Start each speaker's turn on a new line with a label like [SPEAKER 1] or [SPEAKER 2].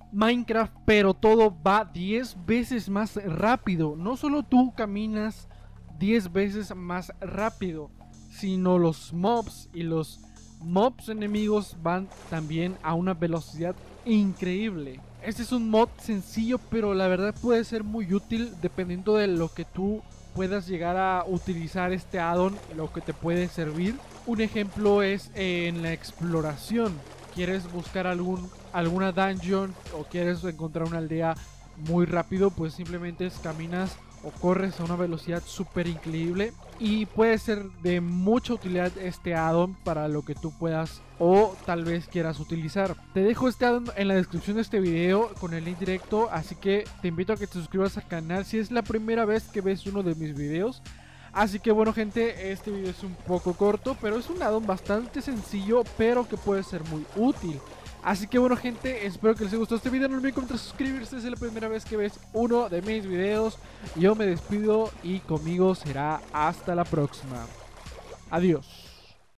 [SPEAKER 1] Minecraft, pero todo va 10 veces más rápido. No solo tú caminas 10 veces más rápido, sino los mobs y los mobs enemigos van también a una velocidad increíble. Este es un mod sencillo, pero la verdad puede ser muy útil dependiendo de lo que tú puedas llegar a utilizar este addon, lo que te puede servir. Un ejemplo es en la exploración. Quieres buscar alguna dungeon o quieres encontrar una aldea muy rápido, pues simplemente caminas o corres a una velocidad súper increíble y puede ser de mucha utilidad este addon para lo que tú puedas o tal vez quieras utilizar. Te dejo este addon en la descripción de este video con el link directo, así que te invito a que te suscribas al canal si es la primera vez que ves uno de mis videos. Así que bueno gente, este video es un poco corto, pero es un addon bastante sencillo, pero que puede ser muy útil. Así que bueno gente, espero que les haya gustado este video. No olviden comentar, suscribirse si es la primera vez que ves uno de mis videos. Yo me despido y conmigo será hasta la próxima. Adiós.